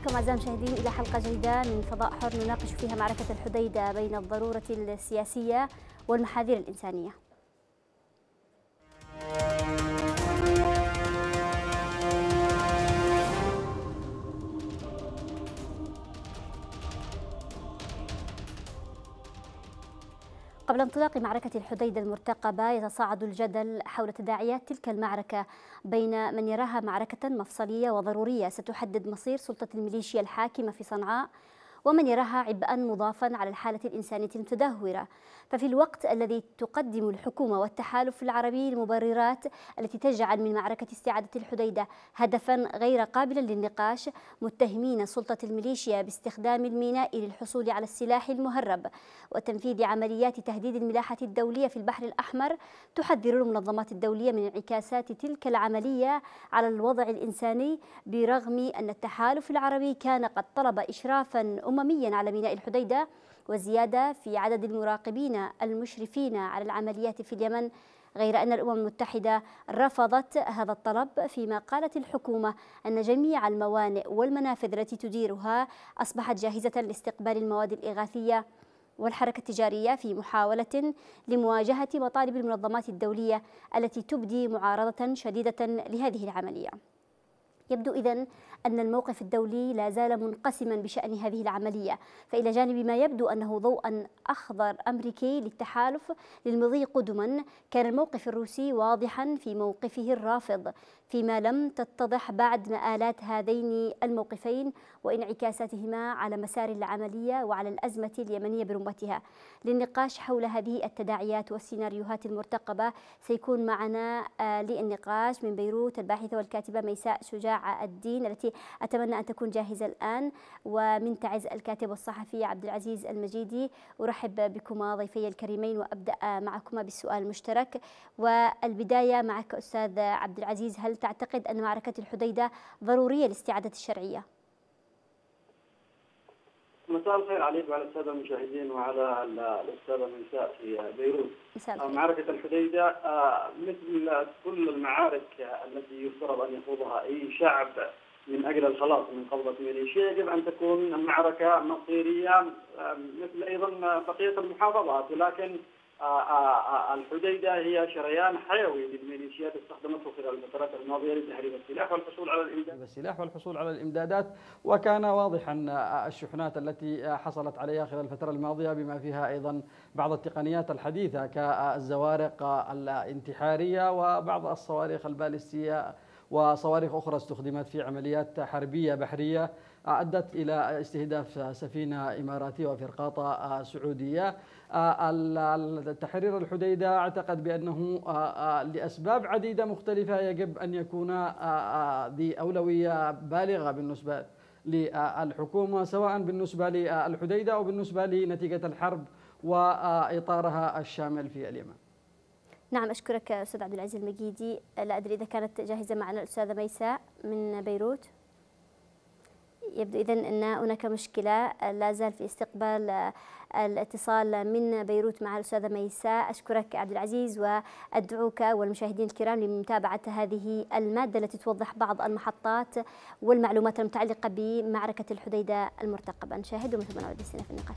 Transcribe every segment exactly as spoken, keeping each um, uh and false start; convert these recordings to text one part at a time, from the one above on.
بكم أعزائي المشاهدين إلى حلقة جديدة من فضاء حر نناقش فيها معركة الحديدة بين الضرورة السياسية والمحاذير الإنسانية. قبل انطلاق معركة الحديدة المرتقبة يتصاعد الجدل حول تداعيات تلك المعركة بين من يراها معركة مفصلية وضرورية ستحدد مصير سلطة الميليشيا الحاكمة في صنعاء، ومن يراها عبئا مضافا على الحالة الإنسانية المتدهورة. ففي الوقت الذي تقدم الحكومة والتحالف العربي المبررات التي تجعل من معركة استعادة الحديدة هدفا غير قابل للنقاش، متهمين سلطة الميليشيا باستخدام الميناء للحصول على السلاح المهرب وتنفيذ عمليات تهديد الملاحة الدولية في البحر الأحمر، تحذر المنظمات الدولية من انعكاسات تلك العملية على الوضع الإنساني، برغم أن التحالف العربي كان قد طلب إشرافا أمميا على ميناء الحديدة وزيادة في عدد المراقبين المشرفين على العمليات في اليمن، غير أن الأمم المتحدة رفضت هذا الطلب، فيما قالت الحكومة أن جميع الموانئ والمنافذ التي تديرها أصبحت جاهزة لاستقبال المواد الإغاثية والحركة التجارية في محاولة لمواجهة مطالب المنظمات الدولية التي تبدي معارضة شديدة لهذه العملية. يبدو إذن أن الموقف الدولي لا زال منقسما بشأن هذه العملية، فإلى جانب ما يبدو أنه ضوءا أخضر أمريكي للتحالف للمضي قدما، كان الموقف الروسي واضحا في موقفه الرافض، فيما لم تتضح بعد مآلات هذين الموقفين وانعكاساتهما على مسار العملية وعلى الأزمة اليمنية برمتها. للنقاش حول هذه التداعيات والسيناريوهات المرتقبة سيكون معنا للنقاش من بيروت الباحثة والكاتبة ميساء شجاع الدين التي أتمنى أن تكون جاهزة الآن، ومن تعز الكاتب والصحفي عبد العزيز المجيدي. أرحب بكما ضيفي الكريمين وأبدأ معكما بالسؤال المشترك، والبداية معك أستاذ عبد العزيز. هل تعتقد أن معركة الحديدة ضرورية لاستعادة الشرعية؟ مساء الخير عليك وعلى السادة المشاهدين وعلى الأستاذة ميساء في بيروت. معركة الحديدة مثل كل المعارك التي يفترض أن يخوضها أي شعب من أجل الخلاص من قبضة ميليشيا يجب أن تكون معركة مصيرية مثل أيضا بقية المحافظات، ولكن الحديدة هي شريان حيوي للميليشيات استخدمته خلال الفترات الماضية لتهريب السلاح والحصول على الإمدادات السلاح والحصول على الإمدادات وكان واضحا الشحنات التي حصلت عليها خلال الفترة الماضية بما فيها أيضا بعض التقنيات الحديثة كالزوارق الانتحارية وبعض الصواريخ البالستية وصواريخ أخرى استخدمت في عمليات حربية بحرية أدت إلى استهداف سفينة إماراتية وفرقاطة سعودية. تحرير الحديدة أعتقد بأنه لأسباب عديدة مختلفة يجب أن يكون ذي أولوية بالغة بالنسبة للحكومة، سواء بالنسبة للحديدة أو بالنسبة لنتيجة الحرب وإطارها الشامل في اليمن. نعم، أشكرك أستاذ عبد العزيز المجيدي. لا أدري إذا كانت جاهزة معنا الأستاذة ميساء من بيروت. يبدو إذن أن هناك مشكلة، لا زال في استقبال الاتصال من بيروت مع الأستاذة ميساء. أشكرك عبد العزيز وأدعوك والمشاهدين الكرام لمتابعة هذه المادة التي توضح بعض المحطات والمعلومات المتعلقة بمعركة الحديدة المرتقبة. نشاهد ومن ثم نعود في النقاش.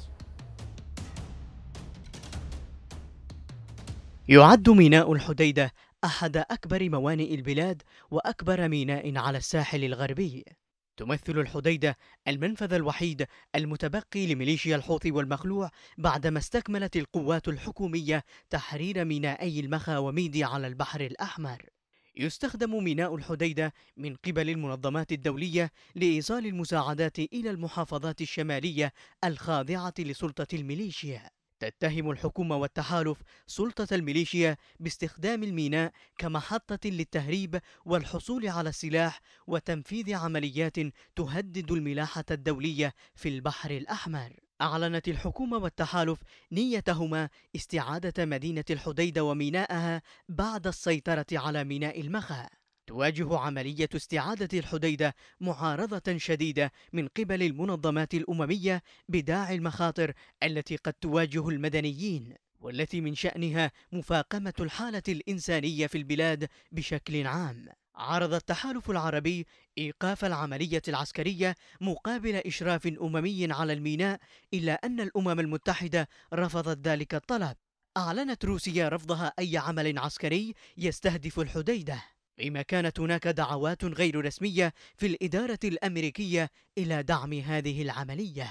يعد ميناء الحديدة أحد أكبر موانئ البلاد وأكبر ميناء على الساحل الغربي. تمثل الحديدة المنفذ الوحيد المتبقي لميليشيا الحوثي والمخلوع بعدما استكملت القوات الحكومية تحرير مينائي المخا وميدي على البحر الأحمر. يستخدم ميناء الحديدة من قبل المنظمات الدولية لإيصال المساعدات إلى المحافظات الشمالية الخاضعة لسلطة الميليشيا. تتهم الحكومة والتحالف سلطة الميليشيا باستخدام الميناء كمحطة للتهريب والحصول على السلاح وتنفيذ عمليات تهدد الملاحة الدولية في البحر الأحمر. أعلنت الحكومة والتحالف نيتهما استعادة مدينة الحديدة وميناءها بعد السيطرة على ميناء المخا. تواجه عملية استعادة الحديدة معارضة شديدة من قبل المنظمات الأممية بداعي المخاطر التي قد تواجه المدنيين، والتي من شأنها مفاقمة الحالة الإنسانية في البلاد بشكل عام. عرض التحالف العربي إيقاف العملية العسكرية مقابل إشراف أممي على الميناء، إلا أن الأمم المتحدة رفضت ذلك الطلب. أعلنت روسيا رفضها أي عمل عسكري يستهدف الحديدة، بما كانت هناك دعوات غير رسمية في الإدارة الأمريكية إلى دعم هذه العملية.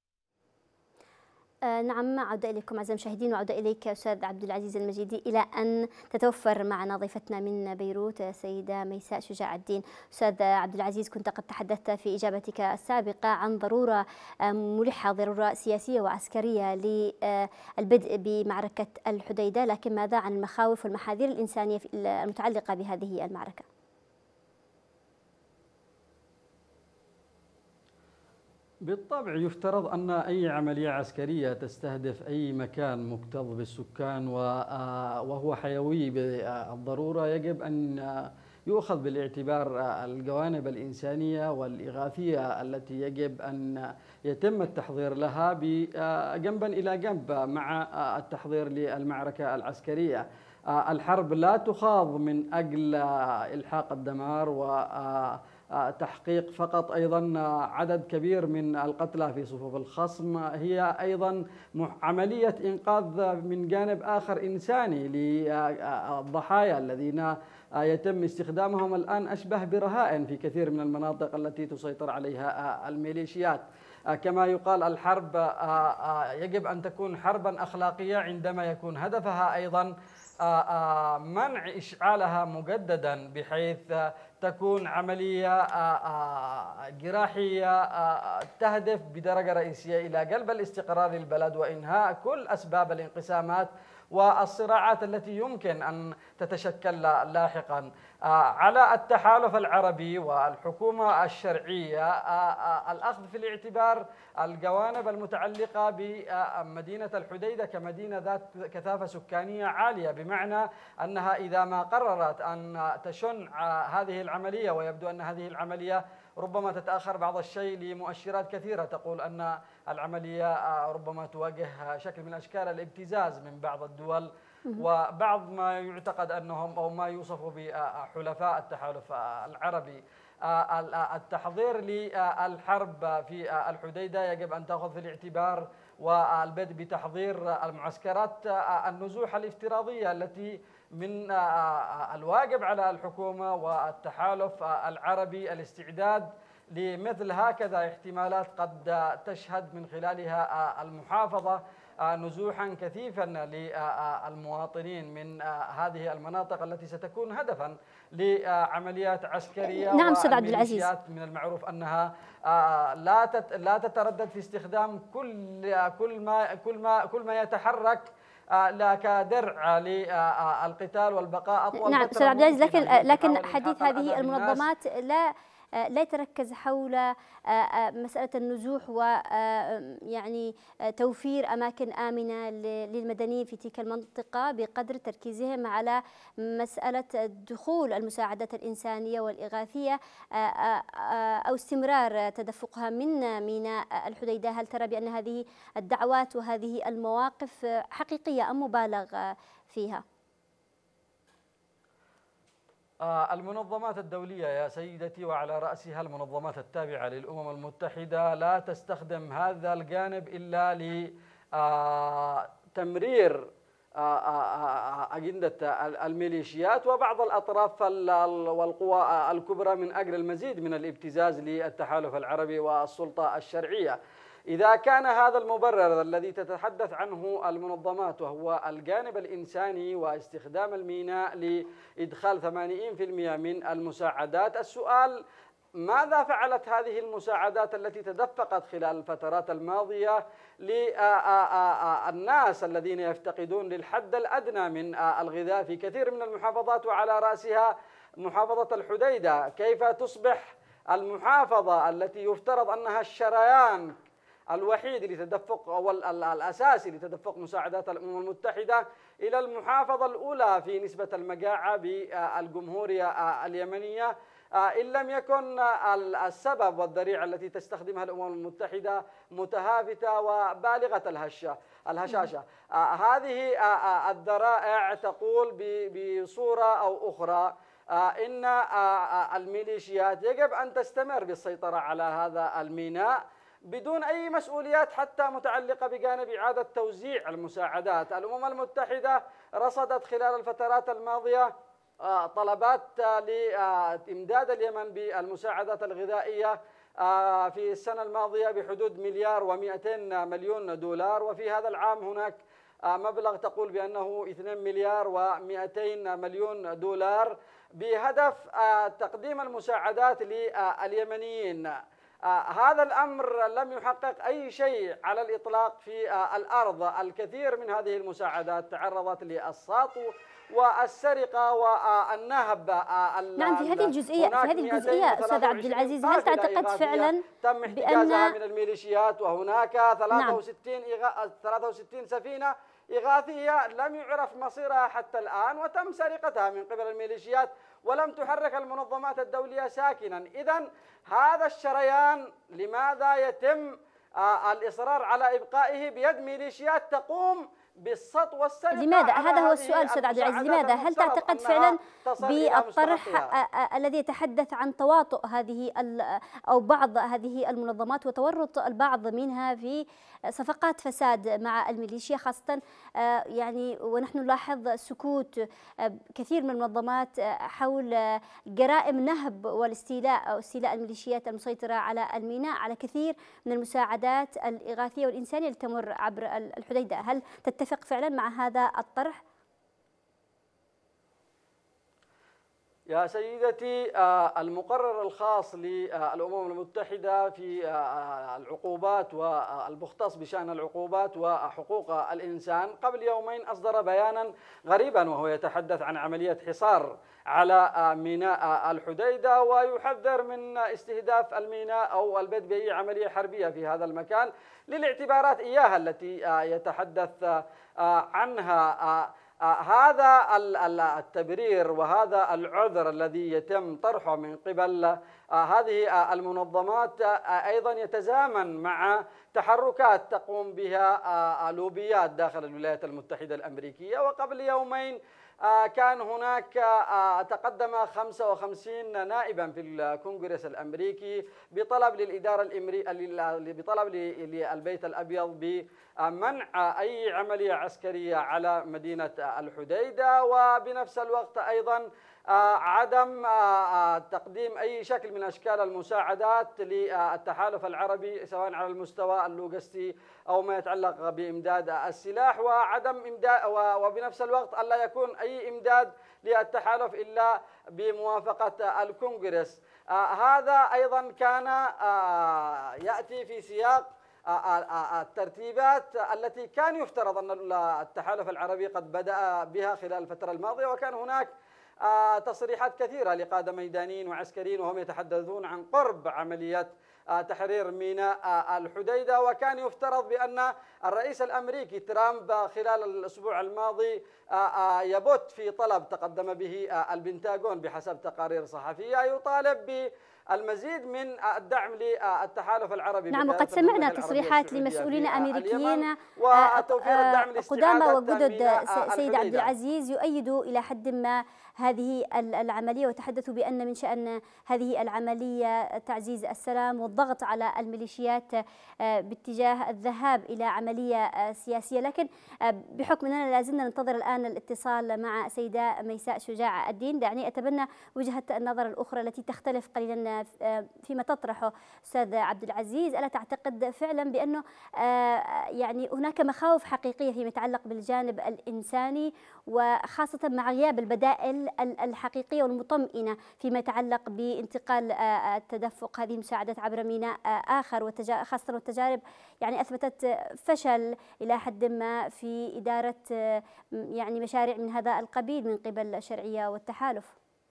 آه نعم، عودة إليكم أعزائي المشاهدين، وعودة إليك أستاذ عبد العزيز المجيدي، إلى أن تتوفر معنا ضيفتنا من بيروت السيدة ميساء شجاع الدين. أستاذ عبد العزيز، كنت قد تحدثت في إجابتك السابقة عن ضرورة ملحة، ضرورة سياسية وعسكرية للبدء بمعركة الحديدة، لكن ماذا عن المخاوف والمحاذير الإنسانية المتعلقة بهذه المعركة؟ بالطبع يفترض أن أي عملية عسكرية تستهدف أي مكان مكتظ بالسكان وهو حيوي بالضرورة يجب أن يؤخذ بالاعتبار الجوانب الإنسانية والإغاثية التي يجب أن يتم التحضير لها جنبا إلى جنب مع التحضير للمعركة العسكرية. الحرب لا تخاض من أجل إلحاق الدمار و تحقيق فقط أيضا عدد كبير من القتلى في صفوف الخصم، هي أيضا عملية إنقاذ من جانب آخر إنساني للضحايا الذين يتم استخدامهم الآن أشبه برهائن في كثير من المناطق التي تسيطر عليها الميليشيات. كما يقال الحرب يجب أن تكون حربا أخلاقية عندما يكون هدفها أيضا منع إشعالها مجددا، بحيث تكون عملية جراحية تهدف بدرجة رئيسية إلى جلب الاستقرار للبلد وإنهاء كل أسباب الانقسامات والصراعات التي يمكن أن تتشكل لاحقا. على التحالف العربي والحكومة الشرعية الأخذ في الاعتبار الجوانب المتعلقة بمدينة الحديدة كمدينة ذات كثافة سكانية عالية، بمعنى أنها إذا ما قررت أن تشن هذه العملية، ويبدو أن هذه العملية ربما تتأخر بعض الشيء لمؤشرات كثيرة تقول أن العملية ربما تواجه شكل من أشكال الابتزاز من بعض الدول وبعض ما يعتقد أنهم أو ما يوصف بحلفاء التحالف العربي. التحضير للحرب في الحديدة يجب أن تأخذ في الاعتبار والبدء بتحضير المعسكرات النزوح الافتراضية التي من الواجب على الحكومة والتحالف العربي الاستعداد لمثل هكذا احتمالات قد تشهد من خلالها المحافظة نزوحا كثيفا للمواطنين من هذه المناطق التي ستكون هدفا لعمليات عسكرية. نعم أستاذ عبد العزيز، من المعروف أنها لا لا تتردد في استخدام كل كل ما كل ما كل ما يتحرك لا كدرع للقتال والبقاء أطول. نعم أستاذ عبد العزيز، لكن لكن حديث هذه المنظمات لا لا يتركز حول مسألة النزوح ويعني توفير أماكن آمنة للمدنيين في تلك المنطقة بقدر تركيزهم على مسألة دخول المساعدات الإنسانية والإغاثية أو استمرار تدفقها من ميناء الحديدة. هل ترى بأن هذه الدعوات وهذه المواقف حقيقية أم مبالغ فيها؟ المنظمات الدولية يا سيدتي وعلى رأسها المنظمات التابعة للأمم المتحدة لا تستخدم هذا الجانب إلا لتمرير أجندة الميليشيات وبعض الأطراف والقوى الكبرى من أجل المزيد من الابتزاز للتحالف العربي والسلطة الشرعية. إذا كان هذا المبرر الذي تتحدث عنه المنظمات وهو الجانب الإنساني واستخدام الميناء لإدخال ثمانين بالمئة من المساعدات، السؤال ماذا فعلت هذه المساعدات التي تدفقت خلال الفترات الماضية للناس الذين يفتقدون للحد الأدنى من الغذاء في كثير من المحافظات وعلى رأسها محافظة الحديدة؟ كيف تصبح المحافظة التي يفترض أنها الشريان الوحيد لتدفق أو الأساسي لتدفق مساعدات الأمم المتحدة إلى المحافظة الأولى في نسبة المجاعة بالجمهورية اليمنية، إن لم يكن السبب والذريعة التي تستخدمها الأمم المتحدة متهافتة وبالغة الهشة الهشاشة؟ هذه الذرائع تقول بصورة أو أخرى إن الميليشيات يجب أن تستمر بالسيطرة على هذا الميناء بدون أي مسؤوليات حتى متعلقة بجانب إعادة توزيع المساعدات. الأمم المتحدة رصدت خلال الفترات الماضية طلبات لإمداد اليمن بالمساعدات الغذائية في السنة الماضية بحدود مليار ومئتين مليون دولار، وفي هذا العام هناك مبلغ تقول بأنه اثنين مليار ومئتين مليون دولار بهدف تقديم المساعدات لليمنيين. هذا الأمر لم يحقق أي شيء على الإطلاق في الأرض. الكثير من هذه المساعدات تعرضت للسطو والسرقة والنهب. نعم، في هذه الجزئية في هذه الجزئية أستاذ عبد العزيز، هل تعتقد فعلا تم احتجازها من الميليشيات، وهناك ثلاثة وستين نعم. ثلاثة وستين سفينة إغاثية لم يعرف مصيرها حتى الآن، وتم سرقتها من قبل الميليشيات ولم تحرك المنظمات الدولية ساكنا. إذن هذا الشريان لماذا يتم الإصرار على إبقائه بيد ميليشيات تقوم بالسطو والسرقة؟ لماذا؟ هذا هو السؤال أستاذ عبد العزيز، لماذا؟ هل تعتقد فعلا بالطرح الذي يتحدث عن تواطؤ هذه أو بعض هذه المنظمات وتورط البعض منها في صفقات فساد مع الميليشيا، خاصة يعني ونحن نلاحظ سكوت كثير من المنظمات حول جرائم نهب والاستيلاء أو استيلاء الميليشيات المسيطرة على الميناء على كثير من المساعدات الإغاثية والإنسانية التي تمر عبر الحديدة؟ هل تتفق فعلا مع هذا الطرح؟ يا سيدتي، المقرر الخاص للأمم المتحدة في العقوبات والمختص بشأن العقوبات وحقوق الإنسان قبل يومين أصدر بيانا غريبا، وهو يتحدث عن عملية حصار على ميناء الحديدة ويحذر من استهداف الميناء أو البدء بأي عملية حربية في هذا المكان للاعتبارات إياها التي يتحدث عنها. هذا التبرير وهذا العذر الذي يتم طرحه من قبل هذه المنظمات أيضا يتزامن مع تحركات تقوم بها لوبيات داخل الولايات المتحدة الأمريكية. وقبل يومين كان هناك تقدم خمسة وخمسين نائبا في الكونغرس الأمريكي بطلب للإدارة الأمريكية بطلب للبيت الأبيض بمنع أي عملية عسكرية على مدينة الحديدة، وبنفس الوقت أيضا عدم تقديم أي شكل من أشكال المساعدات للتحالف العربي سواء على المستوى اللوجستي أو ما يتعلق بإمداد السلاح، وعدم إمداد وبنفس الوقت ألا يكون أي إمداد للتحالف إلا بموافقة الكونغرس. هذا أيضا كان يأتي في سياق الترتيبات التي كان يفترض أن التحالف العربي قد بدأ بها خلال الفترة الماضية، وكان هناك تصريحات كثيرة لقادة ميدانيين وعسكريين وهم يتحدثون عن قرب عملية تحرير ميناء الحديدة. وكان يفترض بأن الرئيس الأمريكي ترامب خلال الأسبوع الماضي يبت في طلب تقدم به البنتاغون بحسب تقارير صحفية يطالب بالمزيد من الدعم للتحالف العربي. نعم، وقد سمعنا تصريحات لمسؤولين أمريكيين وتوفير الدعم قدامى وجدد سيد عبد العزيز يؤيدوا إلى حد ما هذه العملية، وتحدثوا بأن من شأن هذه العملية تعزيز السلام والضغط على الميليشيات باتجاه الذهاب إلى عملية سياسية. لكن بحكم أننا لازلنا ننتظر الآن الاتصال مع سيدة ميساء شجاع الدين، دعني أتبنى وجهة النظر الأخرى التي تختلف قليلا فيما تطرحه أستاذ عبد العزيز. ألا تعتقد فعلا بأنه يعني هناك مخاوف حقيقية فيما يتعلق بالجانب الإنساني، وخاصة مع غياب البدائل الحقيقية والمطمئنة فيما يتعلق بانتقال التدفق هذه المساعدات عبر ميناء آخر، خاصة والتجارب يعني أثبتت فشل إلى حد ما في إدارة يعني مشاريع من هذا القبيل من قبل الشرعية والتحالف؟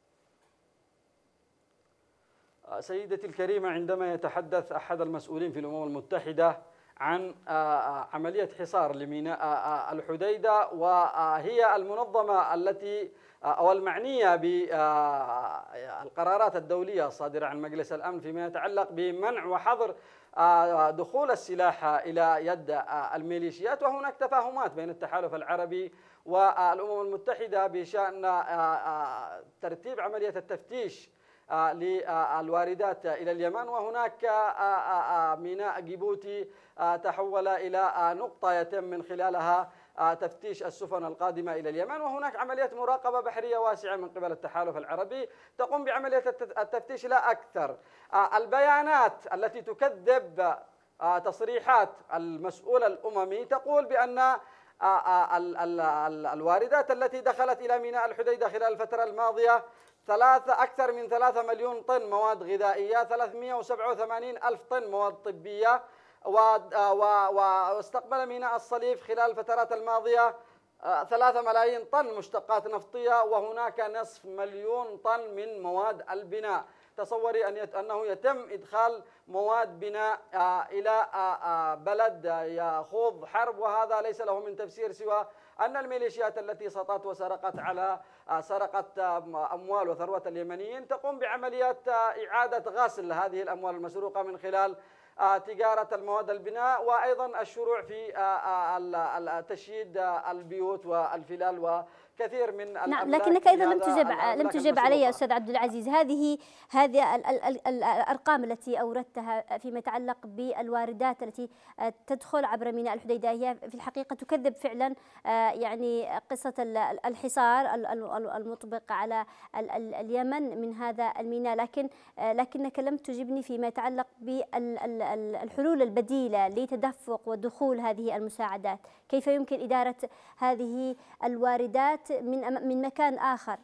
سيدتي الكريمة، عندما يتحدث أحد المسؤولين في الأمم المتحدة عن عملية حصار لميناء الحديدة، وهي المنظمة التي أو المعنية بالقرارات الدولية الصادرة عن مجلس الأمن فيما يتعلق بمنع وحظر دخول السلاح إلى يد الميليشيات، وهناك تفاهمات بين التحالف العربي والأمم المتحدة بشأن ترتيب عملية التفتيش للواردات إلى اليمن. وهناك ميناء جيبوتي تحول إلى نقطة يتم من خلالها تفتيش السفن القادمة إلى اليمن، وهناك عملية مراقبة بحرية واسعة من قبل التحالف العربي تقوم بعملية التفتيش لا أكثر. البيانات التي تكذب تصريحات المسؤول الأممي تقول بأن الواردات التي دخلت إلى ميناء الحديدة خلال الفترة الماضية ثلاثة أكثر من ثلاثة مليون طن مواد غذائية، ثلاثمئة وسبعة وثمانين ألف طن مواد طبية، واستقبل ميناء الصليف خلال الفترات الماضية ثلاثة ملايين طن مشتقات نفطية، وهناك نصف مليون طن من مواد البناء. تصوري أن أنه يتم إدخال مواد بناء إلى بلد يخوض حرب، وهذا ليس له من تفسير سوى أن الميليشيات التي سطت وسرقت على سرقت أموال وثروة اليمنيين تقوم بعمليات إعادة غسل هذه الأموال المسروقة من خلال تجارة المواد البناء، وأيضا الشروع في تشييد البيوت والفلال وكثير من نعم. لكنك أيضا لم تجب لم تجب علي أستاذ عبد العزيز. هذه هذه الأرقام التي أوردتها فيما يتعلق بالواردات التي تدخل عبر ميناء الحديدة هي في الحقيقة تكذب فعلا يعني قصة الحصار المطبق على اليمن من هذا الميناء، لكن لكنك لم تجبني فيما يتعلق بالحلول البديلة لتدفق ودخول هذه المساعدات. كيف يمكن إدارة هذه الواردات من من مكان آخر؟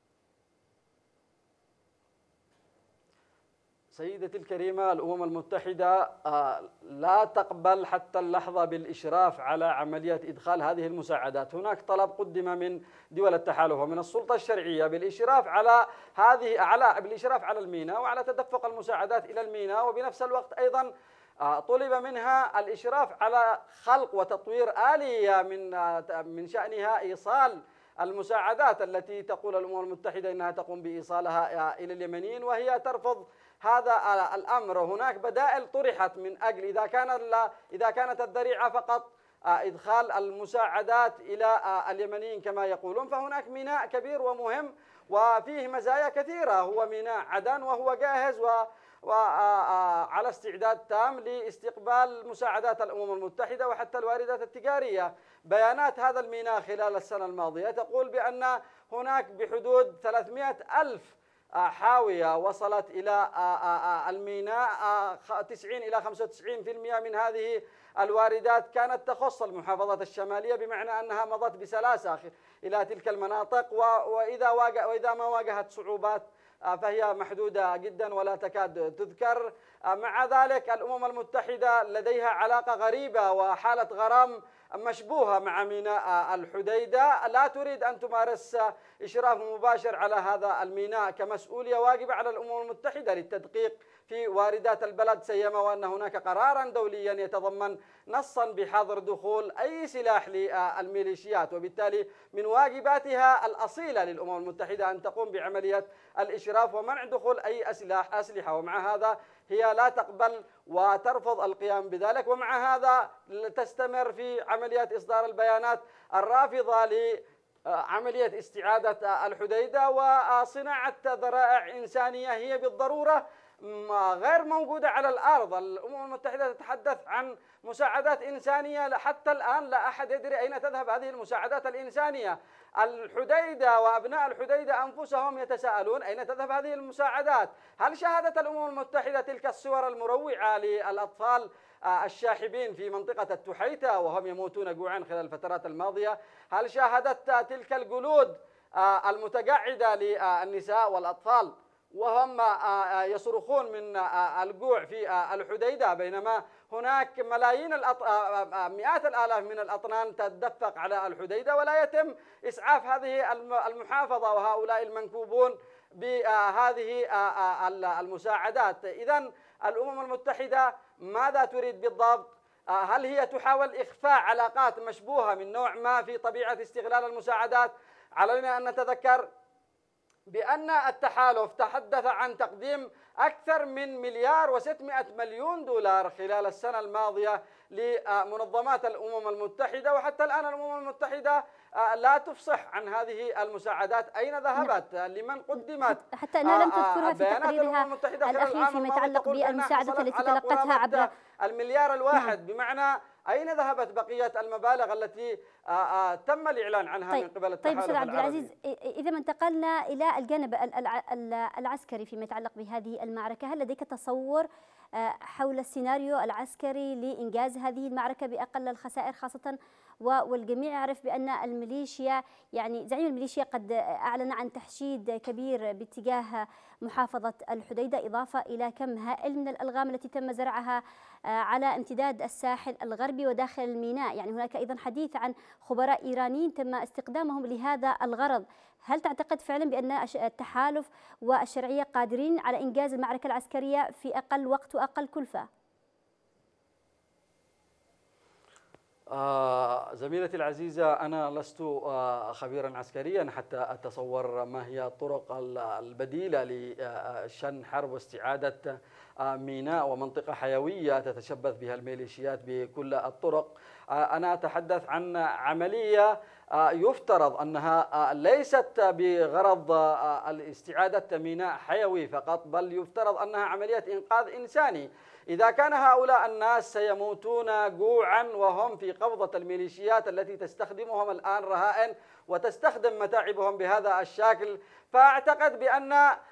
سيدتي الكريمة، الأمم المتحدة لا تقبل حتى اللحظة بالإشراف على عملية إدخال هذه المساعدات. هناك طلب قدم من دول التحالف ومن السلطة الشرعية بالإشراف على هذه على بالإشراف على الميناء وعلى تدفق المساعدات إلى الميناء، وبنفس الوقت أيضا طلب منها الإشراف على خلق وتطوير آلية من من شأنها إيصال المساعدات التي تقول الأمم المتحدة إنها تقوم بإيصالها إلى اليمنيين، وهي ترفض هذا الأمر. هناك بدائل طرحت من أجل إذا كان إذا كانت الذريعة فقط إدخال المساعدات إلى اليمنيين كما يقولون، فهناك ميناء كبير ومهم وفيه مزايا كثيرة، هو ميناء عدن، وهو جاهز و وعلى استعداد تام لاستقبال مساعدات الأمم المتحدة وحتى الواردات التجارية. بيانات هذا الميناء خلال السنة الماضية تقول بأن هناك بحدود ثلاثمئة ألف حاوية وصلت إلى الميناء، تسعين إلى خمسة وتسعين بالمئة من هذه الواردات كانت تخص المحافظات الشمالية، بمعنى أنها مضت بسلاسة إلى تلك المناطق، وإذا وإذا ما واجهت صعوبات فهي محدودة جدا ولا تكاد تذكر. مع ذلك الأمم المتحدة لديها علاقة غريبة وحالة غرام مشبوهة مع ميناء الحديدة، لا تريد أن تمارس إشراف مباشر على هذا الميناء كمسؤولية واجبة على الأمم المتحدة للتدقيق في واردات البلد، سيما وأن هناك قرارا دوليا يتضمن نصا بحظر دخول أي سلاح للميليشيات، وبالتالي من واجباتها الأصيلة للأمم المتحدة أن تقوم بعملية الإشراف ومنع دخول أي أسلحة أسلحة ومع هذا هي لا تقبل وترفض القيام بذلك، ومع هذا تستمر في عملية إصدار البيانات الرافضة لعملية استعادة الحديدة وصناعة ذرائع إنسانية هي بالضرورة غير موجودة على الأرض. الأمم المتحدة تتحدث عن مساعدات إنسانية، حتى الآن لا أحد يدري أين تذهب هذه المساعدات الإنسانية. الحديدة وأبناء الحديدة أنفسهم يتساءلون أين تذهب هذه المساعدات. هل شاهدت الأمم المتحدة تلك الصور المروعة للأطفال الشاحبين في منطقة التحيتة وهم يموتون جوعا خلال الفترات الماضية؟ هل شاهدت تلك الجلود المتقعدة للنساء والأطفال وهم يصرخون من الجوع في الحديدة، بينما هناك ملايين الأط... مئات الآلاف من الأطنان تتدفق على الحديدة ولا يتم إسعاف هذه المحافظة وهؤلاء المنكوبون بهذه المساعدات؟ إذن الأمم المتحدة ماذا تريد بالضبط؟ هل هي تحاول إخفاء علاقات مشبوهة من نوع ما في طبيعة استغلال المساعدات؟ علينا أن نتذكر بأن التحالف تحدث عن تقديم أكثر من مليار وستمائة مليون دولار خلال السنة الماضية لمنظمات الأمم المتحدة، وحتى الآن الأمم المتحدة لا تفصح عن هذه المساعدات أين ذهبت، لمن قدمت. حتى أنها لم تذكرها في تقريرها الأخير فيما يتعلق بالمساعدة التي تلقتها عبر المليار الواحد. بمعنى أين ذهبت بقية المبالغ التي تم الإعلان عنها طيب من قبل التحالف طيب أستاذ عبد العزيز، العربي؟ إذا ما انتقلنا إلى الجانب العسكري فيما يتعلق بهذه المعركة، هل لديك تصور حول السيناريو العسكري لإنجاز هذه المعركة بأقل الخسائر، خاصة والجميع يعرف بأن الميليشيا يعني زعيم الميليشيا قد أعلن عن تحشيد كبير باتجاه محافظة الحديدة، إضافة إلى كم هائل من الألغام التي تم زرعها على امتداد الساحل الغربي وداخل الميناء. يعني هناك أيضا حديث عن خبراء إيرانيين تم استخدامهم لهذا الغرض. هل تعتقد فعلا بأن التحالف والشرعية قادرين على إنجاز المعركة العسكرية في أقل وقت وأقل كلفة؟ آه زميلتي العزيزة، أنا لست آه خبيرا عسكريا حتى أتصور ما هي الطرق البديلة لشن حرب واستعادة آه ميناء ومنطقة حيوية تتشبث بها الميليشيات بكل الطرق. آه أنا أتحدث عن عملية آه يفترض أنها آه ليست بغرض آه الاستعادة ميناء حيوي فقط، بل يفترض أنها عملية إنقاذ إنساني. إذا كان هؤلاء الناس سيموتون جوعا وهم في قبضة الميليشيات التي تستخدمهم الآن رهائن وتستخدم متاعبهم بهذا الشكل، فأعتقد بأن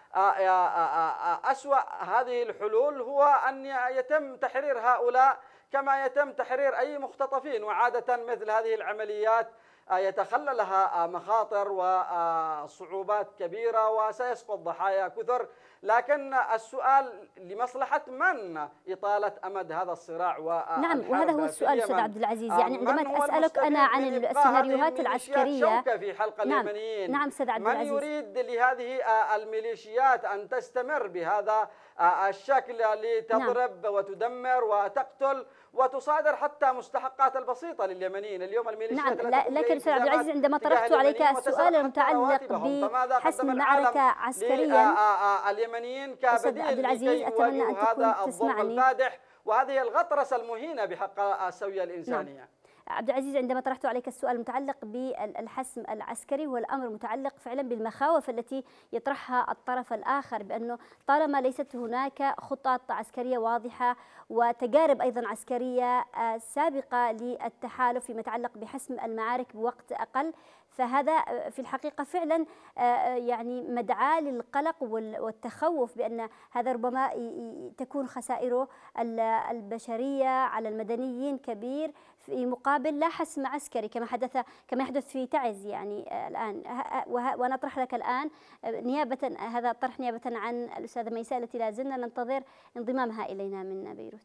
أسوأ هذه الحلول هو أن يتم تحرير هؤلاء كما يتم تحرير أي مختطفين. وعادة مثل هذه العمليات يتخللها مخاطر وصعوبات كبيرة وسيسقط ضحايا كثر، لكن السؤال لمصلحة من إطالة أمد هذا الصراع والحرب؟ نعم، وهذا هو السؤال أستاذ عبد العزيز. يعني عندما أسألك أنا عن السيناريوهات العسكرية في حلق نعم اليمنيين، نعم أستاذ عبد العزيز، من يريد لهذه الميليشيات أن تستمر بهذا الشكل لتضرب نعم. وتدمر وتقتل وتصادر حتى مستحقات البسيطة لليمنيين. اليوم الميليشيات نعم، لكن أستاذ عبد العزيز عندما طرحت عليك السؤال المتعلق بحسم معركة عسكريا اليمنيين كبديل لكي يواجهوا هذا الضرب الفادح وهذه الغطرسة المهينة بحق السوية الإنسانية. نعم. عبد العزيز، عندما طرحت عليك السؤال المتعلق بالحسم العسكري، هو الأمر متعلق فعلا بالمخاوف التي يطرحها الطرف الآخر، بأنه طالما ليست هناك خطط عسكرية واضحة وتجارب أيضا عسكرية سابقة للتحالف فيما يتعلق بحسم المعارك بوقت أقل، فهذا في الحقيقة فعلا يعني مدعاة للقلق والتخوف بأن هذا ربما تكون خسائره البشرية على المدنيين كبير في مقابل لا حسم عسكري كما حدث كما يحدث في تعز. يعني الآن وأنا أطرح لك الآن نيابة هذا الطرح نيابة عن الأستاذة ميساء التي لا زلنا ننتظر انضمامها إلينا من بيروت.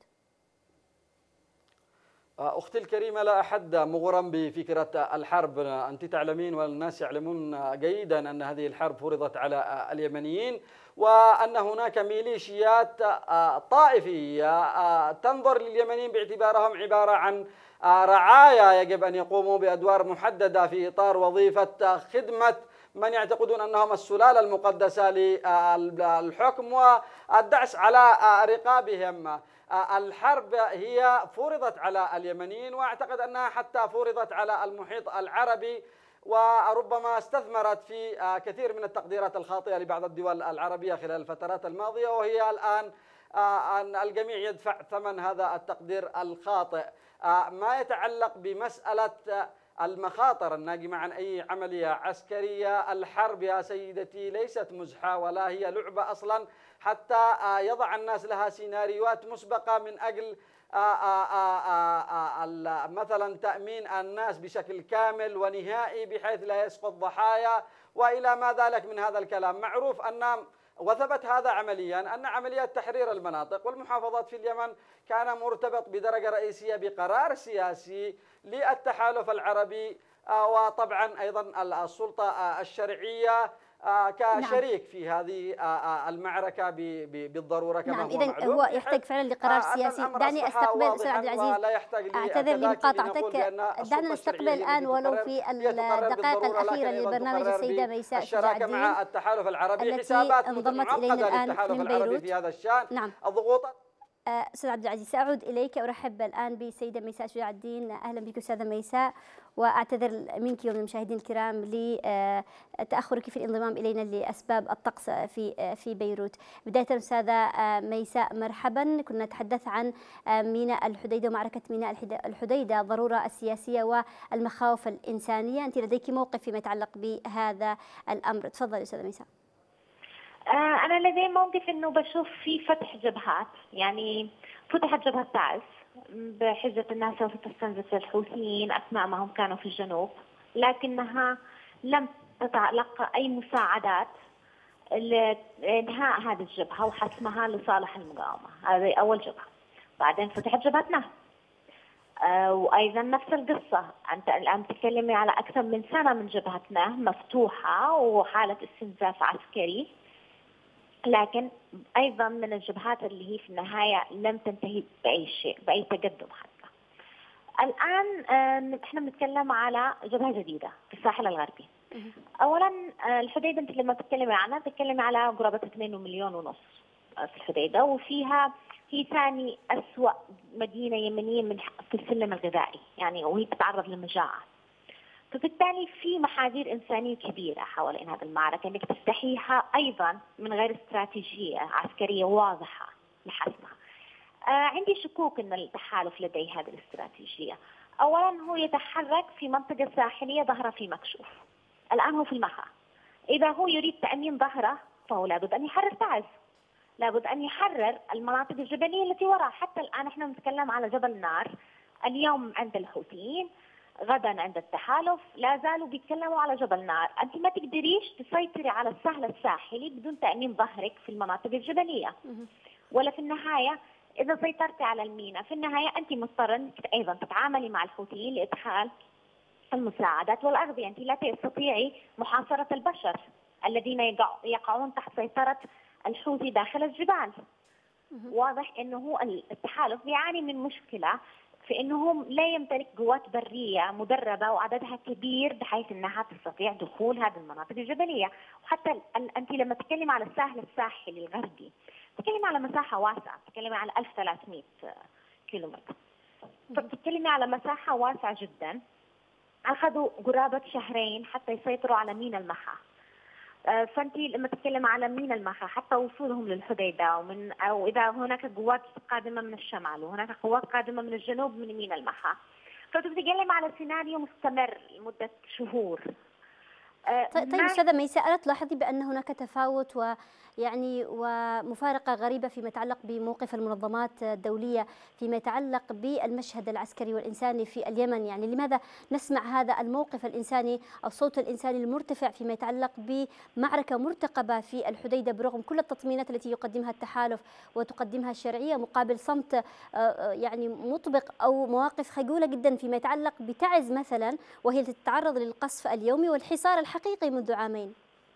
أختي الكريمة، لا أحد مغرم بفكرة الحرب. أنت تعلمين والناس يعلمون جيدا أن هذه الحرب فرضت على اليمنيين وأن هناك ميليشيات طائفية تنظر لليمنيين باعتبارهم عبارة عن رعايا يجب أن يقوموا بأدوار محددة في إطار وظيفة خدمة من يعتقدون أنهم السلالة المقدسة للحكم والدعس على رقابهم. الحرب هي فرضت على اليمنيين وأعتقد أنها حتى فرضت على المحيط العربي، وربما استثمرت في كثير من التقديرات الخاطئة لبعض الدول العربية خلال الفترات الماضية، وهي الآن أن الجميع يدفع ثمن هذا التقدير الخاطئ. ما يتعلق بمسألة المخاطر الناجمة عن أي عملية عسكرية، الحرب يا سيدتي ليست مزحة ولا هي لعبة أصلا حتى يضع الناس لها سيناريوهات مسبقة من أجل مثلا تأمين الناس بشكل كامل ونهائي بحيث لا يسقط ضحايا وإلى ما ذلك من هذا الكلام. معروف أن وثبت هذا عمليا أن عملية تحرير المناطق والمحافظات في اليمن كان مرتبط بدرجة رئيسية بقرار سياسي للتحالف العربي، وطبعا أيضا السلطة الشرعية كشريك في هذه المعركة بالضرورة كما نعم. هو إذن هو يحتاج فعلا لقرار سياسي. دعني أستقبل أستاذ عبد العزيز، أعتذر لمقاطعتك، دعنا نستقبل الآن ولو في الدقائق الأخيرة للبرنامج السيدة ميساء شجاع الدين مع التحالف العربي، التي حسابات انضمت إلينا الآن للتحالف من العربي بيروت في هذا الشأن. نعم. الضغوط. أستاذ عبد العزيز سأعود إليك، أرحب الآن بالسيدة ميساء شجاع الدين. أهلا بك أستاذة ميساء، وأعتذر منك ومن المشاهدين الكرام لتأخرك في الانضمام إلينا لأسباب الطقس في في بيروت. بداية أستاذة ميساء مرحبا. كنا نتحدث عن ميناء الحديدة ومعركة ميناء الحديدة، الضرورة السياسية والمخاوف الإنسانية. أنت لديك موقف فيما يتعلق بهذا الأمر، تفضلي أستاذة ميساء. أنا لدي موقف إنه بشوف في فتح جبهات، يعني فتحت جبهة تعز بحجة أنها سوف تستنزف الحوثيين أثناء ما هم كانوا في الجنوب، لكنها لم تتلقى أي مساعدات لإنهاء هذه الجبهة وحسمها لصالح المقاومة. هذه أول جبهة. بعدين فتحت جبهة نهر، آه وأيضا نفس القصة، أنت الآن تتكلمي على أكثر من سنة من جبهة نهر مفتوحة وحالة استنزاف عسكري، لكن أيضا من الجبهات اللي هي في النهاية لم تنتهي بأي شيء، بأي تقدم حتى. الآن احنا بنتكلم على جبهة جديدة في الساحل الغربي. أولا الحديدة أنت لما تتكلمي عنها تتكلمي على قرابة اثنين مليون ونص في الحديدة، وفيها هي ثاني أسوأ مدينة يمنية من في السلم الغذائي، يعني وهي تتعرض للمجاعة. فبالتالي في محاذير إنسانية كبيرة حوالين هذه المعركة إنك تفتحيها أيضا من غير استراتيجية عسكرية واضحة لحسمها. آه عندي شكوك أن التحالف لديه هذه الاستراتيجية. أولا هو يتحرك في منطقة ساحلية ظهره في مكشوف، الآن هو في المخا. إذا هو يريد تأمين ظهره فهو لابد أن يحرر تعز، لابد أن يحرر المناطق الجبلية التي وراء. حتى الآن احنا نتكلم على جبل نار، اليوم عند الحوثيين، غدا عند التحالف، لا زالوا بيتكلموا على جبل نار. أنت ما تقدريش تسيطري على السهل الساحلي بدون تأمين ظهرك في المناطق الجبلية. ولا في النهاية إذا سيطرتي على الميناء في النهاية أنت مضطرة أنك أيضا تتعاملي مع الحوثيين لإدخال المساعدات والأغذية. أنت لا تستطيعي محاصرة البشر الذين يقعون تحت سيطرة الحوثي داخل الجبال. واضح أنه التحالف بيعاني من مشكلة في أنهم لا يمتلك قوات برية مدربة وعددها كبير بحيث أنها تستطيع دخول هذه المناطق الجبلية. وحتى أنت لما تتكلم على الساحل الساحلي الغربي تتكلم على مساحة واسعة، تتكلم على ألف وثلاثمئة كيلومتر، فتتكلم على مساحة واسعة جدا. أخذوا قرابة شهرين حتى يسيطروا على ميناء المخا. فأنت لما تتكلم على ميناء المخا حتى وصولهم للحديدة، ومن أو إذا هناك قوات قادمة من الشمال وهناك قوات قادمة من الجنوب من ميناء المخا، فتتكلم على سيناريو مستمر لمدة شهور. طيب أستاذة ميساء، ألا تلاحظي بأن هناك تفاوت ويعني ومفارقة غريبة فيما يتعلق بموقف المنظمات الدولية فيما يتعلق بالمشهد العسكري والإنساني في اليمن؟ يعني لماذا نسمع هذا الموقف الإنساني أو الصوت الإنساني المرتفع فيما يتعلق بمعركة مرتقبة في الحديدة برغم كل التطمينات التي يقدمها التحالف وتقدمها الشرعية مقابل صمت يعني مطبق أو مواقف خجولة جدا فيما يتعلق بتعز مثلا، وهي تتعرض للقصف اليومي والحصار الحقيقي منذ عامين؟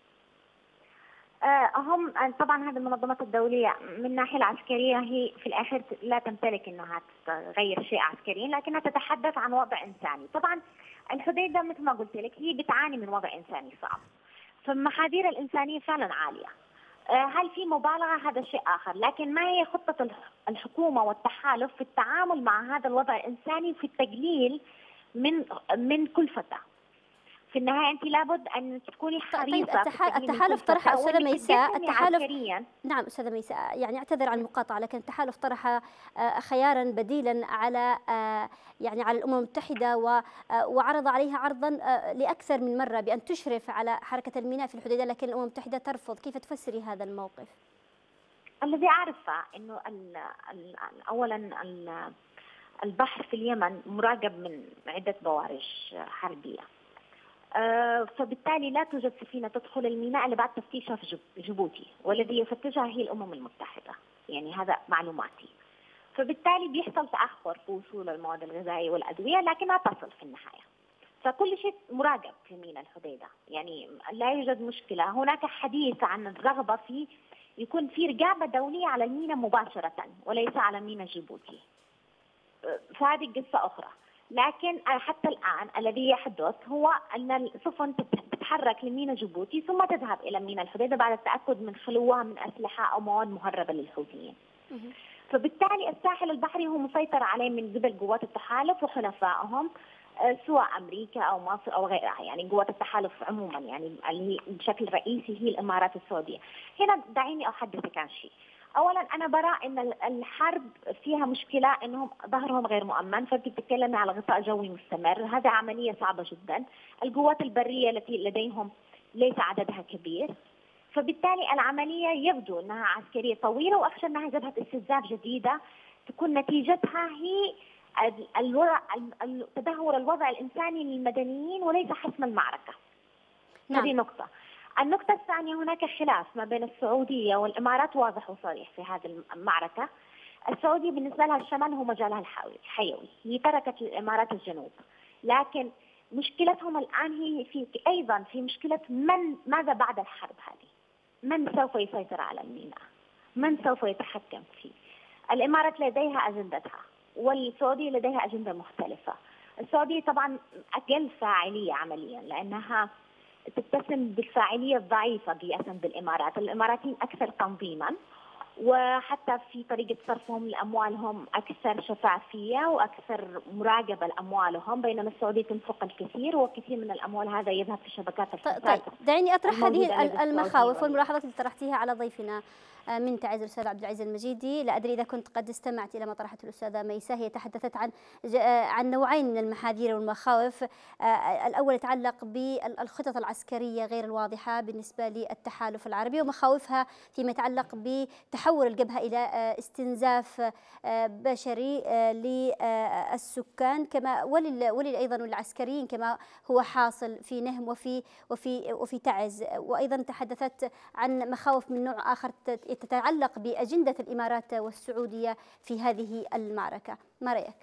هم طبعا هذه المنظمات الدولية من الناحية العسكرية هي في الآخر لا تمتلك أنها تغير شيء عسكريا، لكنها تتحدث عن وضع إنساني. طبعا الحديدة مثل ما قلت لك هي بتعاني من وضع إنساني صعب، فالمحاذير الإنسانية فعلا عالية. هل في مبالغة؟ هذا شيء آخر، لكن ما هي خطة الحكومة والتحالف في التعامل مع هذا الوضع الإنساني في التقليل من من كلفته؟ في النهاية أنت لابد أن تكوني حريصة. طيب التحالف طرح أستاذة ميساء التحالف نعم أستاذة ميساء يعني أعتذر عن المقاطعة، لكن التحالف طرح خيارا بديلا على يعني على الأمم المتحدة وعرض عليها عرضا لأكثر من مرة بأن تشرف على حركة الميناء في الحديدة، لكن الأمم المتحدة ترفض. كيف تفسري هذا الموقف؟ الذي أعرفه أنه أولا البحر في اليمن مراقب من عدة بوارج حربية، فبالتالي لا توجد سفينة تدخل الميناء إلا بعد تفتيشها في جيبوتي، والذي يفتشها هي الأمم المتحدة، يعني هذا معلوماتي. فبالتالي بيحصل تأخر في وصول المواد الغذائية والأدوية لكنها تصل في النهاية. فكل شيء مراقب في ميناء الحديدة، يعني لا يوجد مشكلة. هناك حديث عن الرغبة في يكون في رقابة دولية على الميناء مباشرة وليس على ميناء جيبوتي، فهذه قصة أخرى. لكن حتى الآن الذي يحدث هو أن السفن تتحرك لميناء جيبوتي ثم تذهب إلى ميناء الحديدة بعد التأكد من خلوها من أسلحة أو مواد مهربة للحوثيين. فبالتالي الساحل البحري هو مسيطر عليه من قبل قوات التحالف وحلفائهم، سواء أمريكا أو مصر أو غيرها، يعني قوات التحالف عموما، يعني اللي بشكل رئيسي هي الإمارات السعودية. هنا دعيني أحدثك عن شيء. أولا أنا برى أن الحرب فيها مشكلة أنهم ظهرهم غير مؤمن، فأنت بتتكلمي على غطاء جوي مستمر، هذا عملية صعبة جدا. القوات البرية التي لديهم ليس عددها كبير، فبالتالي العملية يبدو أنها عسكرية طويلة، وأخشى أنها جبهة استنزاف جديدة تكون نتيجتها هي الوضع تدهور الوضع الإنساني للمدنيين وليس حسم المعركة. نعم. هذه نقطة. النقطة الثانية، هناك خلاف ما بين السعودية والإمارات واضح وصريح في هذه المعركة. السعودية بالنسبة لها الشمال هو مجالها الحيوي، هي تركت الإمارات الجنوب، لكن مشكلتهم الآن هي في أيضا في مشكلة من ماذا بعد الحرب هذه، من سوف يسيطر على الميناء، من سوف يتحكم فيه. الإمارات لديها أجندتها والسعودية لديها أجندة مختلفة. السعودية طبعا أقل فاعلية عمليا لأنها تتسم بالفاعلية الضعيفة قياسا بالإمارات. الإماراتيين أكثر تنظيما، وحتى في طريقة صرفهم لأموالهم أكثر شفافية وأكثر مراقبة لأموالهم، بينما السعودية تنفق الكثير وكثير من الأموال هذا يذهب في شبكات الفساد. طيب دعيني أطرح هذه المخاوف والملاحظات اللي طرحتيها على ضيفنا من تعز الأستاذ عبد العزيز المجيدي. لا أدري إذا كنت قد استمعت إلى ما طرحته الأستاذة ميساء، هي تحدثت عن عن نوعين من المحاذير والمخاوف. الأول يتعلق بالخطط العسكرية غير الواضحة بالنسبة للتحالف العربي ومخاوفها فيما يتعلق بتحول الجبهة إلى استنزاف بشري للسكان كما ولل ولل أيضا العسكريين كما هو حاصل في نهم وفي وفي وفي تعز. وأيضا تحدثت عن مخاوف من نوع آخر تتعلق بأجندة الإمارات والسعودية في هذه المعركة. ما رأيك؟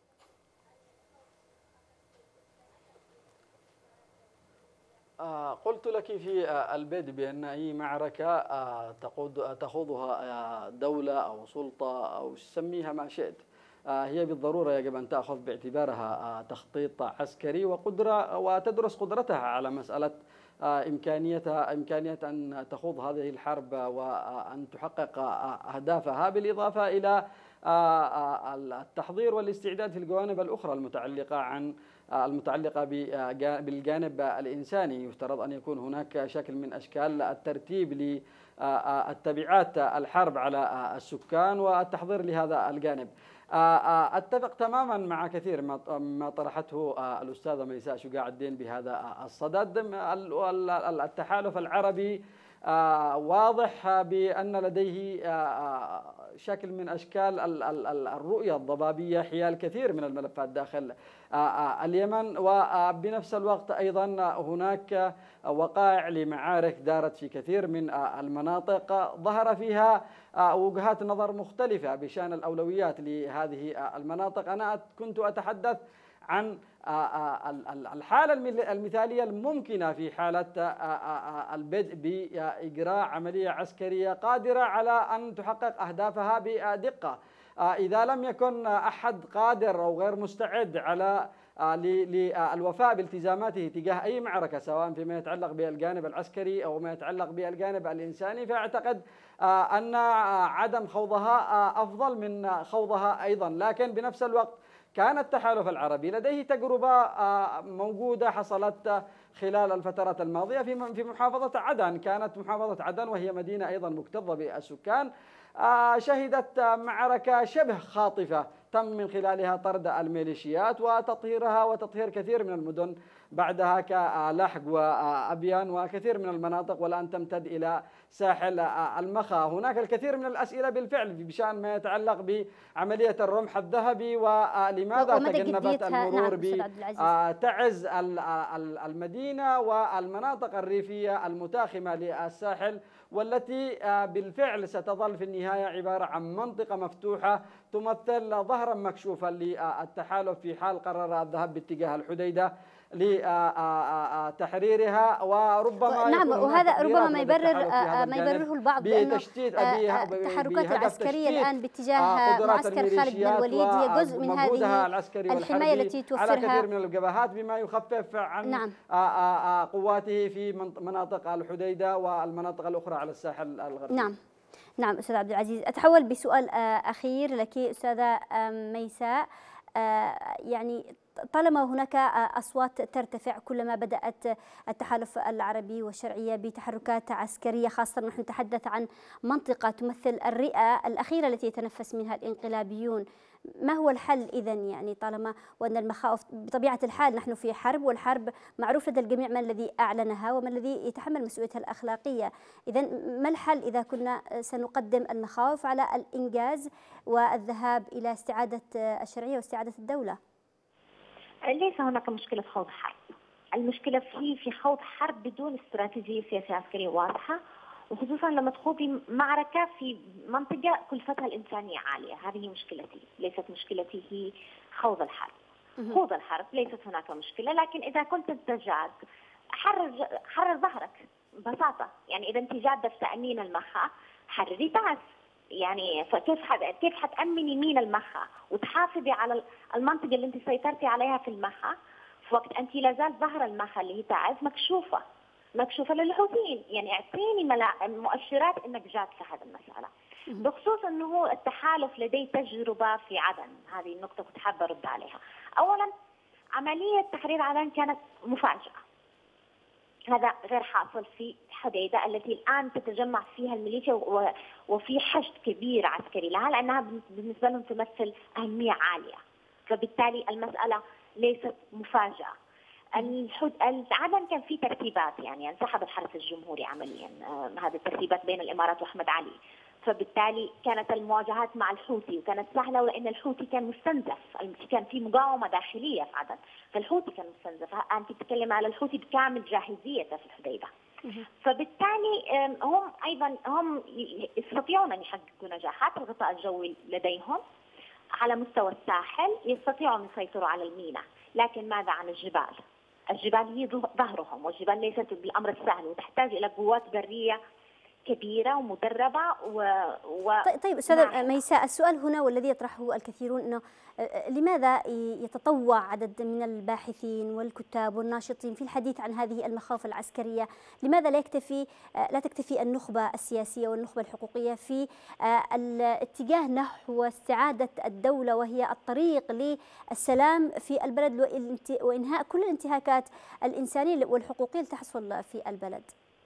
قلت لك في البدء بأن أي معركة تقود تخوضها دولة أو سلطة أو سميها ما شئت، هي بالضرورة يجب أن تأخذ باعتبارها تخطيط عسكري وقدرة وتدرس قدرتها على مسألة إمكانيتها إمكانية أن تخوض هذه الحرب وأن تحقق أهدافها، بالإضافة إلى التحضير والاستعداد في الجوانب الأخرى المتعلقة عن المتعلقة بالجانب الإنساني. يفترض أن يكون هناك شكل من أشكال الترتيب للتبعات الحرب على السكان والتحضير لهذا الجانب. أتفق تماما مع كثير ما طرحته الأستاذة ميساء شجاع الدين بهذا الصدد. التحالف العربي واضح بأن لديه شكل من أشكال الرؤية الضبابية حيال كثير من الملفات داخل اليمن، وبنفس الوقت أيضا هناك وقائع لمعارك دارت في كثير من المناطق ظهر فيها وجهات نظر مختلفة بشأن الأولويات لهذه المناطق. أنا كنت أتحدث عن الحالة المثالية الممكنة في حالة البدء بإجراء عملية عسكرية قادرة على أن تحقق أهدافها بدقة. إذا لم يكن أحد قادر أو غير مستعد على للوفاء بالتزاماته تجاه أي معركة سواء فيما يتعلق بالجانب العسكري أو ما يتعلق بالجانب الإنساني، فأعتقد أن عدم خوضها أفضل من خوضها أيضا. لكن بنفس الوقت كان التحالف العربي لديه تجربة موجودة حصلت خلال الفترات الماضية في محافظة عدن. كانت محافظة عدن وهي مدينة أيضا مكتظة بالسكان شهدت معركة شبه خاطفة تم من خلالها طرد الميليشيات وتطهيرها وتطهير كثير من المدن بعدها كلحق وأبيان وكثير من المناطق، والآن تمتد إلى ساحل المخا. هناك الكثير من الأسئلة بالفعل بشأن ما يتعلق بعملية الرمح الذهبي ولماذا تجنبت المرور بتعز المدينة والمناطق الريفية المتاخمة للساحل، والتي بالفعل ستظل في النهاية عبارة عن منطقة مفتوحة تمثل ظهرا مكشوفا للتحالف في حال قرر الذهاب باتجاه الحديدة. لتحريرها، وربما نعم وهذا ربما ما يبرر ما يبرره البعض بأنه التحركات العسكرية الآن باتجاه معسكر خالد بن الوليد هي جزء من هذه الحماية التي توفرها على كثير من الجبهات، بما يخفف عن نعم. قواته في مناطق الحديدة والمناطق الأخرى على الساحل الغربي. نعم نعم أستاذ عبد العزيز، أتحول بسؤال أخير لك أستاذة ميساء. يعني طالما هناك أصوات ترتفع كلما بدأت التحالف العربي والشرعية بتحركات عسكرية، خاصة نحن نتحدث عن منطقة تمثل الرئة الأخيرة التي يتنفس منها الانقلابيون، ما هو الحل إذن؟ يعني طالما وأن المخاوف بطبيعة الحال نحن في حرب، والحرب معروف لدى الجميع من الذي أعلنها ومن الذي يتحمل مسؤوليتها الأخلاقية، إذن ما الحل إذا كنا سنقدم المخاوف على الإنجاز والذهاب إلى استعادة الشرعية واستعادة الدولة؟ ليس هناك مشكلة في خوض حرب، المشكلة في في خوض حرب بدون استراتيجية سياسية عسكرية واضحة، وخصوصا لما تخوضي معركة في منطقة كلفتها الإنسانية عالية. هذه مشكلتي، ليست مشكلتي هي خوض الحرب. خوض الحرب ليست هناك مشكلة، لكن إذا كنت تجاد حرر حرر ظهرك ببساطة. يعني إذا أنت جادة في تأمين المخا حرري تعس، يعني فكيف حد كيف حتأمني مين المخا وتحافظي على المنطقة اللي أنت سيطرتي عليها في المخا في وقت أنت لا زال ظهر المخا اللي هي تعز مكشوفة مكشوفة للحوثيين. يعني اعطيني مؤشرات انك جاد في هذه المسألة. بخصوص انه التحالف لديه تجربة في عدن، هذه النقطة كنت حابة ارد عليها. اولا عملية تحرير عدن كانت مفاجأة، هذا غير حاصل في حديدة التي الآن تتجمع فيها الميليشيا وفي حشد كبير عسكري لها، لأنها بالنسبة لهم تمثل أهمية عالية، فبالتالي المسألة ليست مفاجأة. عدن كان في ترتيبات، يعني انسحب الحرس الجمهوري عمليا، آه هذه الترتيبات بين الامارات واحمد علي، فبالتالي كانت المواجهات مع الحوثي وكانت سهله، ولان الحوثي كان مستنزف، كان في مقاومه داخليه في عدن، فالحوثي كان مستنزف. انت تتكلم على الحوثي بكامل جاهزيته في الحديده، فبالتالي هم ايضا هم يستطيعون ان يحققوا نجاحات. الغطاء الجوي لديهم على مستوى الساحل، يستطيعون يسيطروا على الميناء، لكن ماذا عن الجبال؟ الجبال هي ظهرهم، والجبال ليست بالأمر السهل وتحتاج إلى قوات برية كبيرة ومدربة و... و... طيب أستاذة ميساء، السؤال هنا والذي يطرحه الكثيرون أنه لماذا يتطوع عدد من الباحثين والكتاب والناشطين في الحديث عن هذه المخاوف العسكرية؟ لماذا لا يكتفي لا تكتفي النخبة السياسية والنخبة الحقوقية في الاتجاه نحو استعادة الدولة وهي الطريق للسلام في البلد وإنهاء كل الانتهاكات الإنسانية والحقوقية اللي تحصل في البلد؟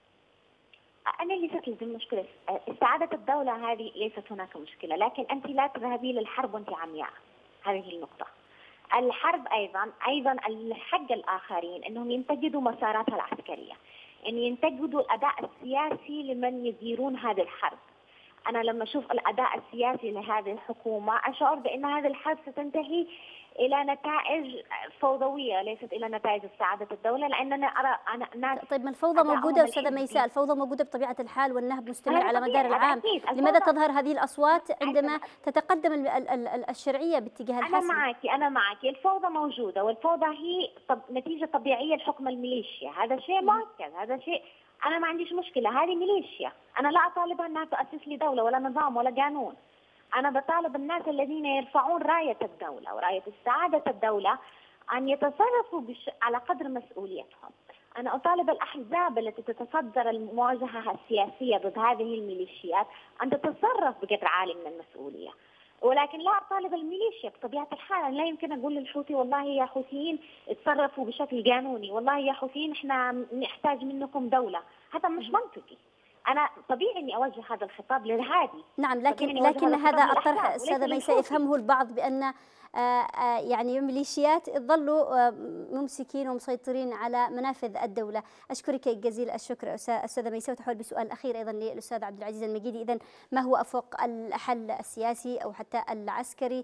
أنا ليست لدي مشكلة، استعادة الدولة هذه ليست هناك مشكلة، لكن أنت لا تذهبي للحرب وأنت عمياء، هذه النقطة. الحرب أيضا أيضا الحق الآخرين أنهم ينتقدوا مساراتها العسكرية، أن ينتقدوا الأداء السياسي لمن يديرون هذه الحرب. أنا لما أشوف الأداء السياسي لهذه الحكومة أشعر بأن هذه الحرب ستنتهي إلى نتائج فوضوية، ليست إلى نتائج استعادة الدولة، لأننا أرى أنا ناس. طيب ما الفوضى موجودة أستاذة ميساء، الفوضى موجودة بطبيعة الحال والنهب مستمر على مدار العام، لماذا تظهر هذه الأصوات عندما تتقدم الشرعية باتجاه الحسم؟ أنا معك أنا معك الفوضى موجودة، والفوضى هي طب نتيجة طبيعية لحكم الميليشيا، هذا شيء مؤكد، هذا شيء أنا ما عنديش مشكلة. هذه ميليشيا، أنا لا أطالبها أنها تؤسس لي دولة ولا نظام ولا قانون، أنا بطالب الناس الذين يرفعون راية الدولة وراية استعادة الدولة أن يتصرفوا بش... على قدر مسؤوليتهم. أنا أطالب الأحزاب التي تتصدر المواجهة السياسية ضد هذه الميليشيات أن تتصرف بقدر عالي من المسؤولية، ولكن لا أطالب الميليشيا بطبيعة الحال. لا يمكن أقول للحوثي والله يا حوثيين اتصرفوا بشكل قانوني، والله يا حوثيين إحنا نحتاج منكم دولة، هذا مش منطقي. أنا طبيعي إني أوجه هذا الخطاب للهادي. نعم، لكن لكن هذا الطرح أستاذة ميساء يفهمه البعض بأن يعني ميليشيات يظلوا ممسكين ومسيطرين على منافذ الدولة. أشكرك جزيل الشكر أستاذة ميساء، وتحول بسؤال أخير أيضا للأستاذ عبد العزيز المجيدي. إذن ما هو أفق الحل السياسي أو حتى العسكري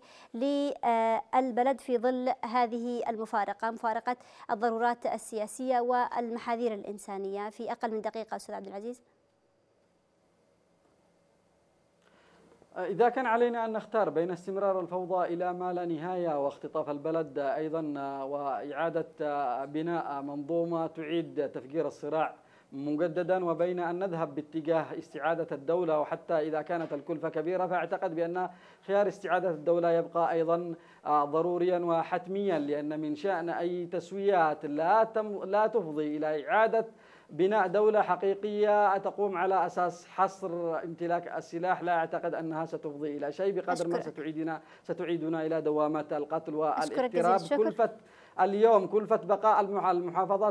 للبلد في ظل هذه المفارقة، مفارقة الضرورات السياسية والمحاذير الإنسانية؟ في أقل من دقيقة أستاذ عبد العزيز. إذا كان علينا أن نختار بين استمرار الفوضى إلى ما لا نهاية واختطاف البلد أيضا وإعادة بناء منظومة تعيد تفجير الصراع مجددا، وبين أن نذهب باتجاه استعادة الدولة، وحتى إذا كانت الكلفة كبيرة فأعتقد بأن خيار استعادة الدولة يبقى أيضا ضروريا وحتميا، لأن من شأن أي تسويات لا تم لا تفضي إلى إعادة بناء دولة حقيقية تقوم على أساس حصر امتلاك السلاح، لا أعتقد أنها ستفضي إلى شيء بقدر ما ستعيدنا ستعيدنا إلى دوامات القتل والاضطراب. كلفة اليوم كلفة بقاء المحافظات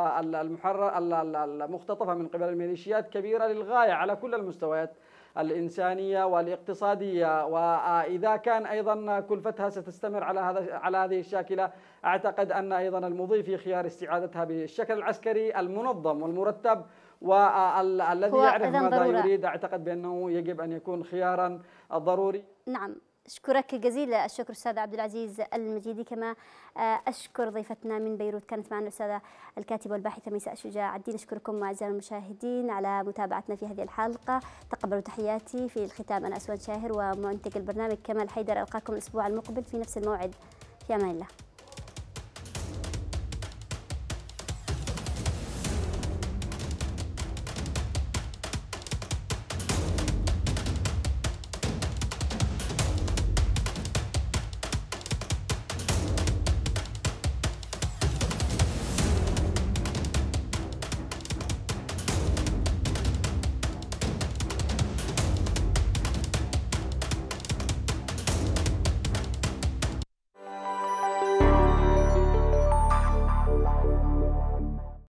المختطفة من قبل الميليشيات كبيرة للغاية على كل المستويات الإنسانية والاقتصادية، وإذا كان أيضا كلفتها ستستمر على هذا على هذه الشاكلة أعتقد أن أيضا المضي في خيار استعادتها بالشكل العسكري المنظم والمرتب والذي يعرف ماذا يريد. أعتقد بأنه يجب أن يكون خيارا ضروري. نعم، أشكرك جزيل الشكر أستاذ عبد العزيز المجيدي، كما أشكر ضيفتنا من بيروت كانت معنا الأستاذة الكاتبة والباحثة ميساء شجاع الدين. أشكركم أعزائي المشاهدين على متابعتنا في هذه الحلقة، تقبلوا تحياتي. في الختام أنا أسوان شاهر ومنتج البرنامج كمال حيدر، ألقاكم الأسبوع المقبل في نفس الموعد، في أمان الله.